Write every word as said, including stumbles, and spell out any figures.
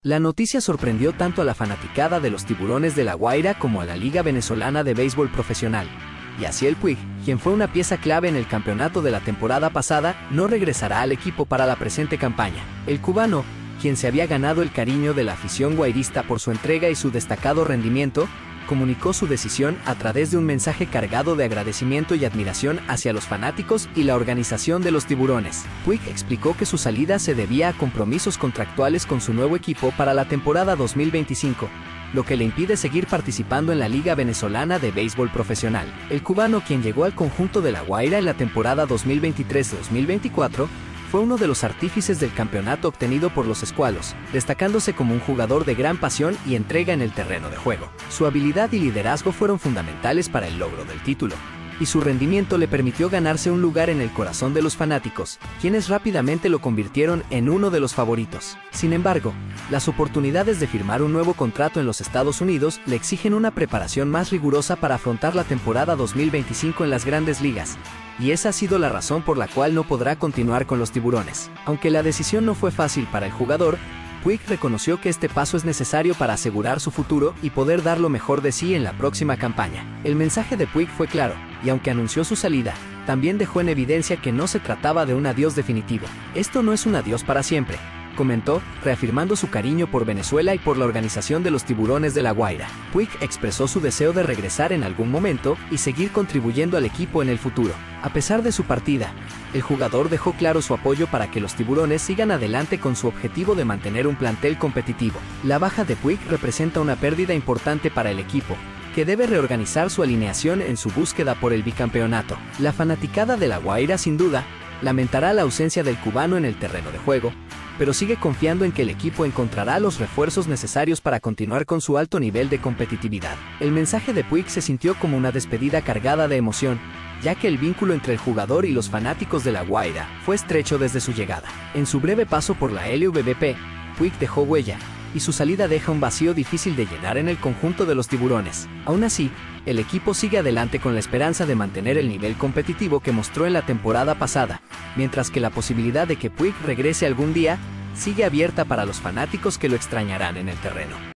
La noticia sorprendió tanto a la fanaticada de los Tiburones de La Guaira como a la Liga Venezolana de Béisbol Profesional. Yasiel Puig, quien fue una pieza clave en el campeonato de la temporada pasada, no regresará al equipo para la presente campaña. El cubano, quien se había ganado el cariño de la afición guairista por su entrega y su destacado rendimiento, comunicó su decisión a través de un mensaje cargado de agradecimiento y admiración hacia los fanáticos y la organización de los Tiburones. Puig explicó que su salida se debía a compromisos contractuales con su nuevo equipo para la temporada dos mil veinticinco, lo que le impide seguir participando en la Liga Venezolana de Béisbol Profesional. El cubano, quien llegó al conjunto de La Guaira en la temporada dos mil veintitrés dos mil veinticuatro, fue uno de los artífices del campeonato obtenido por los Escualos, destacándose como un jugador de gran pasión y entrega en el terreno de juego. Su habilidad y liderazgo fueron fundamentales para el logro del título, y su rendimiento le permitió ganarse un lugar en el corazón de los fanáticos, quienes rápidamente lo convirtieron en uno de los favoritos. Sin embargo, las oportunidades de firmar un nuevo contrato en los Estados Unidos le exigen una preparación más rigurosa para afrontar la temporada dos mil veinticinco en las Grandes Ligas, y esa ha sido la razón por la cual no podrá continuar con los Tiburones. Aunque la decisión no fue fácil para el jugador, Puig reconoció que este paso es necesario para asegurar su futuro y poder dar lo mejor de sí en la próxima campaña. El mensaje de Puig fue claro, y aunque anunció su salida, también dejó en evidencia que no se trataba de un adiós definitivo. Esto no es un adiós para siempre, comentó, reafirmando su cariño por Venezuela y por la organización de los Tiburones de La Guaira. Puig expresó su deseo de regresar en algún momento y seguir contribuyendo al equipo en el futuro. A pesar de su partida, el jugador dejó claro su apoyo para que los Tiburones sigan adelante con su objetivo de mantener un plantel competitivo. La baja de Puig representa una pérdida importante para el equipo, que debe reorganizar su alineación en su búsqueda por el bicampeonato. La fanaticada de La Guaira, sin duda, lamentará la ausencia del cubano en el terreno de juego, pero sigue confiando en que el equipo encontrará los refuerzos necesarios para continuar con su alto nivel de competitividad. El mensaje de Puig se sintió como una despedida cargada de emoción, ya que el vínculo entre el jugador y los fanáticos de La Guaira fue estrecho desde su llegada. En su breve paso por la L V B P, Puig dejó huella, y su salida deja un vacío difícil de llenar en el conjunto de los Tiburones. Aún así, el equipo sigue adelante con la esperanza de mantener el nivel competitivo que mostró en la temporada pasada, mientras que la posibilidad de que Puig regrese algún día sigue abierta para los fanáticos que lo extrañarán en el terreno.